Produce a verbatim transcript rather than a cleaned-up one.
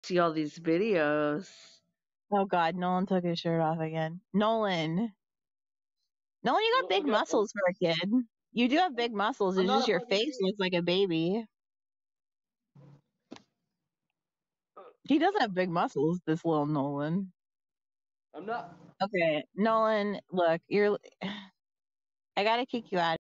See all these videos. Oh God, Nolan took his shirt off again. Nolan, Nolan, you got Look big at muscles for a kid. You do have big muscles. I'm It's not just a your fucking face kid. looks like a baby. He doesn't have big muscles, this little Nolan. I'm not. Okay, Nolan, look, you're. I gotta kick you out.